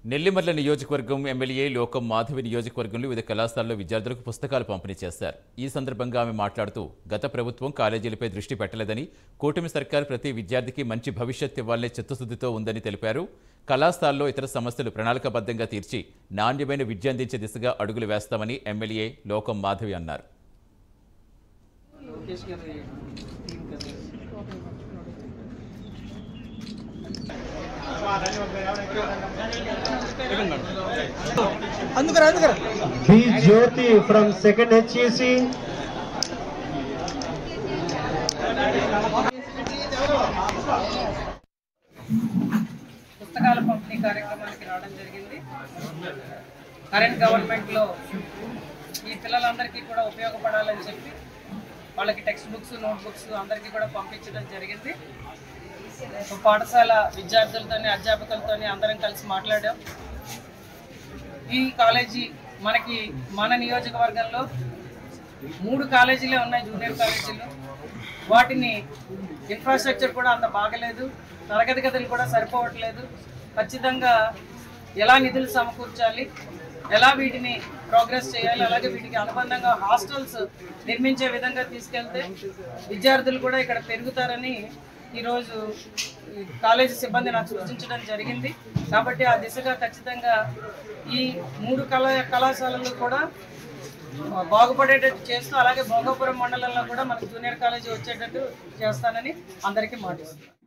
నెల్లిమర్ల నియోజకవర్గం ఎమ్మెల్యే లోకం మాధవి నియోజకవర్గంలో వివిధ కళాశాలలో విద్యార్థులకు పుస్తకాలు పంపిణీ చేశారు. ఈ సందర్భంగా ఆమె మాట్లాడుతూ గత ప్రభుత్వం కాలేజీలపై దృష్టి పెట్టలేదని, కూటమి సర్కార్ ప్రతి విద్యార్థికి మంచి భవిష్యత్ ఇవ్వాలనే చిత్తశుద్ధితో ఉందని తెలిపారు. కళాశాలలో ఇతర సమస్యలు ప్రణాళికాబద్ధంగా తీర్చి నాణ్యమైన విద్య అందించే దిశగా అడుగులు వేస్తామని ఎమ్మెల్యే లోకం మాధవి అన్నారు. B. Jyoti from 2nd HEC. పుస్తకాల పంపిణీ కార్యక్రమానికి రావడం జరిగింది. కరెంట్ గవర్నమెంట్ లో ఈ పిల్లలందరికీ కూడా ఉపయోగపడాలని చెప్పి వాళ్ళకి టెక్స్ట్ బుక్స్, నోట్ బుక్స్ అందరికీ కూడా పంపించడం జరిగింది. పాఠశాల విద్యార్థులతోని, అధ్యాపకులతోని అందరం కలిసి మాట్లాడాం. ఈ కాలేజీ మన నియోజకవర్గంలో 3 కాలేజీలే ఉన్నాయి, జూనియర్ కాలేజీలు. వాటిని ఇన్ఫ్రాస్ట్రక్చర్ కూడా అంత బాగలేదు, తరగతి గదులు కూడా సరిపోవట్లేదు. ఖచ్చితంగా ఎలా నిధులు సమకూర్చాలి, ఎలా వీటిని ప్రోగ్రెస్ చేయాలి, అలాగే వీటికి అనుబంధంగా హాస్టల్స్ నిర్మించే విధంగా తీసుకెళ్తే విద్యార్థులు కూడా ఇక్కడ పెరుగుతారని ఈరోజు కాలేజీ సిబ్బంది నాకు సూచించడం జరిగింది. కాబట్టి ఆ దిశగా ఖచ్చితంగా ఈ 3 కళాశాలలు కూడా బాగుపడేటట్టు చేస్తూ, అలాగే భోగాపురం మండలంలో కూడా మనకు జూనియర్ కాలేజీ వచ్చేటట్టు చేస్తానని అందరికీ మాటిస్తున్నాను.